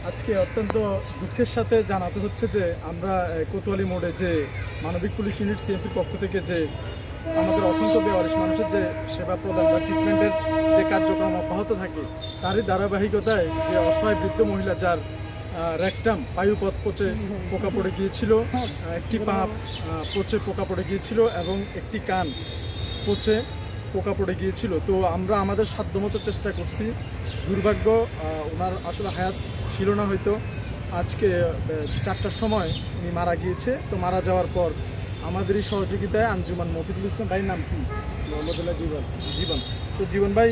আজকে অত্যন্ত দুঃখের সাথে জানাতে হচ্ছে যে আমরা কোতোয়ালি মোড়ে যে মানবিক পুলিশ ইউনিট সিএমপির পক্ষ থেকে যে আমাদের অসংখ্য বেওয়ারিশ মানুষের যে সেবা প্রদান বা ট্রিটমেন্টের যে কার্যক্রম অব্যাহত থাকে তারই ধারাবাহিকতায় যে অসহায় বৃদ্ধ মহিলা যার রেকটাম পায়ুপথ পচে পোকা পড়ে গিয়েছিল, একটি পা পচে পোকা পড়ে গিয়েছিল এবং একটি কান পচে পোকা পড়ে গিয়েছিল। তো আমরা আমাদের সাধ্যমতো চেষ্টা করছি। দুর্ভাগ্য ওনার আসলে হায়াত ছিল না, হয়তো আজকে 4টার সময় উনি মারা গিয়েছে। তো মারা যাওয়ার পর আমাদেরই সহযোগিতায় আঞ্জুমান মফিদুল ইসলাম ভাইয়ের নাম কি? মোহাম্মদুল্লাহ জীবন। তো জীবন ভাই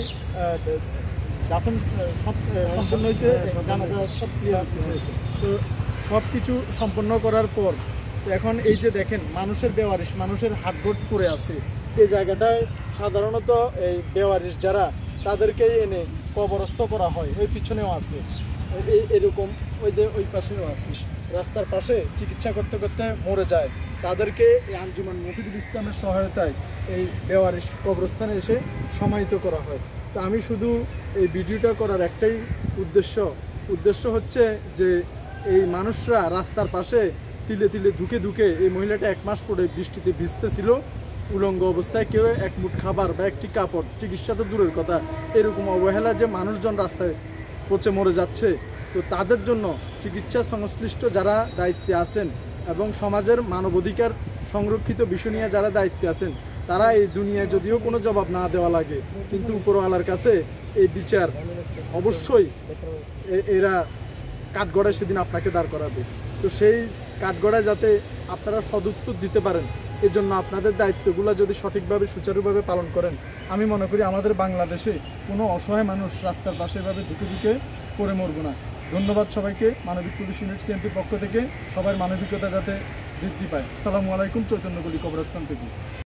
দাফন সব সম্পন্ন হয়েছে, জানাজা সব ক্লিয়ার হয়েছে। তো সব কিছু সম্পন্ন করার পর এখন এই যে দেখেন মানুষের বেওয়ারিশ, মানুষের হাটগোট পড়ে আছে এই জায়গাটায়। সাধারণত এই বেওয়ারিশ যারা তাদেরকেই এনে কবরস্থ করা হয়। ওই পিছনেও আছে এরকম, ওই পাশেও আছে, রাস্তার পাশে চিকিৎসা করতে করতে মরে যায়। তাদেরকে এই আঞ্জুমান মফিদুল ইসলামের সহায়তায় এই বেওয়ারিশ কবরস্থানে এসে সমাহিত করা হয়। তো আমি শুধু এই ভিডিওটা করার একটাই উদ্দেশ্য হচ্ছে যে এই মানুষরা রাস্তার পাশে তিলে তিলে ধুকে এই মহিলাটা 1 মাস পরে বৃষ্টিতে ভিজতেছিল উলঙ্গ অবস্থায়, কেউ এক মুঠ খাবার বা একটি কাপড়, চিকিৎসা তো দূরের কথা, এরকম অবহেলা যে মানুষজন রাস্তায় পচে মরে যাচ্ছে। তো তাদের জন্য চিকিৎসা সংশ্লিষ্ট যারা দায়িত্বে আছেন এবং সমাজের মানবাধিকার সংরক্ষিত বিষয় নিয়ে যারা দায়িত্বে আছেন, তারা এই দুনিয়ায় যদিও কোনো জবাব না দেওয়া লাগে, কিন্তু উপরওয়ালার কাছে এই বিচার অবশ্যই এরা কাঠগড়ায় সেদিন আপনাকে দাঁড় করাবে। তো সেই কাঠগড়ায় যাতে আপনারা সদুত্তর দিতে পারেন, এই জন্য আপনাদের দায়িত্বগুলো যদি সঠিকভাবে সুচারুভাবে পালন করেন, আমি মনে করি আমাদের বাংলাদেশে কোনো অসহায় মানুষ রাস্তার পাশে এভাবে ধুকে পড়ে মরব না। ধন্যবাদ সবাইকে। মানবিক পুলিশ ইউনিট সিএমপির পক্ষ থেকে সবার মানবিকতা যাতে বৃদ্ধি পায়। আসসালামু আলাইকুম। চৈতন্যগলি কবরস্থান থেকে।